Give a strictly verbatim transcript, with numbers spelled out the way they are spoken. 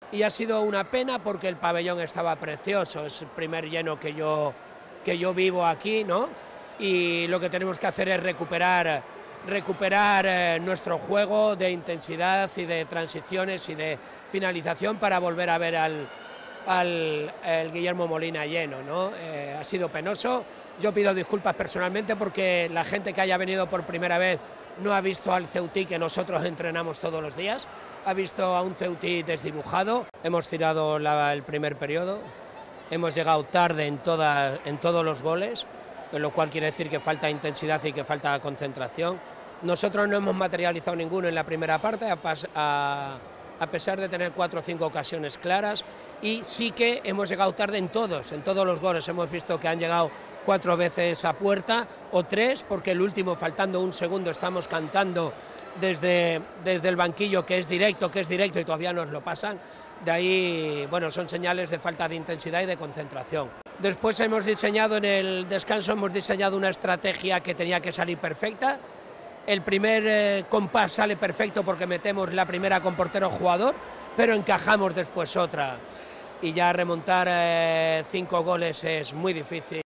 y ha sido una pena porque el pabellón estaba precioso, es el primer lleno que yo, que yo vivo aquí, ¿no? Y lo que tenemos que hacer es recuperar, recuperar eh, nuestro juego de intensidad y de transiciones y de finalización para volver a ver al, al el Guillermo Molina lleno, ¿no? Eh, ha sido penoso. Yo pido disculpas personalmente porque la gente que haya venido por primera vez no ha visto al Ceutí que nosotros entrenamos todos los días, ha visto a un Ceutí desdibujado. Hemos tirado la, el primer periodo, hemos llegado tarde en, toda, en todos los goles, lo cual quiere decir que falta intensidad y que falta concentración. Nosotros no hemos materializado ninguno en la primera parte, a, a, a pesar de tener cuatro o cinco ocasiones claras, y sí que hemos llegado tarde en todos, en todos los goles. Hemos visto que han llegado cuatro veces a puerta, o tres, porque el último, faltando un segundo, estamos cantando desde, desde el banquillo que es directo, que es directo, y todavía nos lo pasan. De ahí, bueno, son señales de falta de intensidad y de concentración. Después hemos diseñado, en el descanso, hemos diseñado una estrategia que tenía que salir perfecta. El primer eh, compás sale perfecto porque metemos la primera con portero jugador, pero encajamos después otra. Y ya remontar eh, cinco goles es muy difícil.